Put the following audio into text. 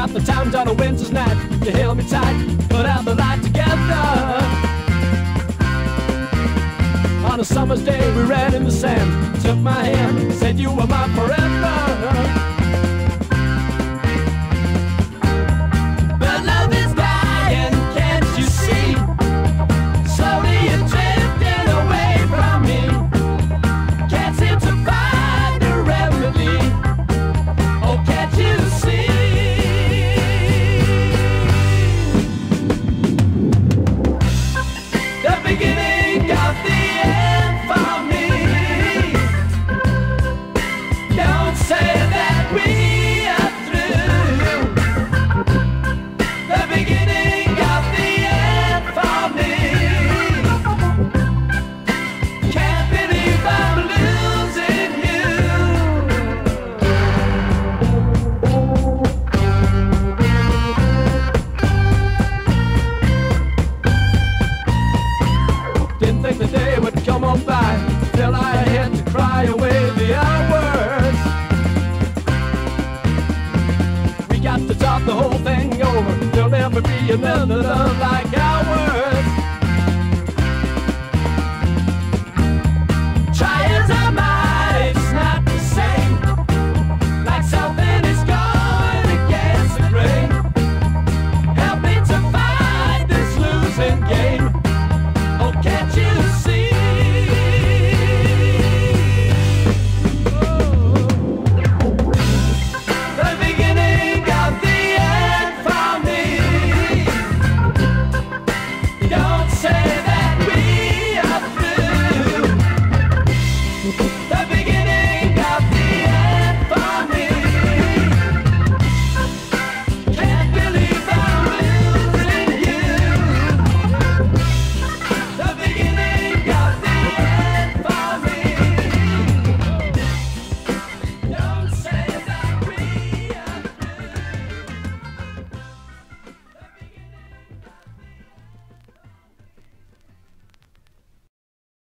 got the time on a winter's night. You held me tight, put out the light together. On a summer's day we ran in the sand. Took my hand, said you were mine forever. But love is dying, can't you see? Slowly you're drifting away from me. Can't seem to find a remedy. Oh, can't you see? The beginning of the end for me. Don't say that we are through. The beginning of the end for me. Can't believe I'm losing you. Didn't think the day would come on by till I had to cry away the hours. We got to talk the whole thing over. There'll never be another love like ours.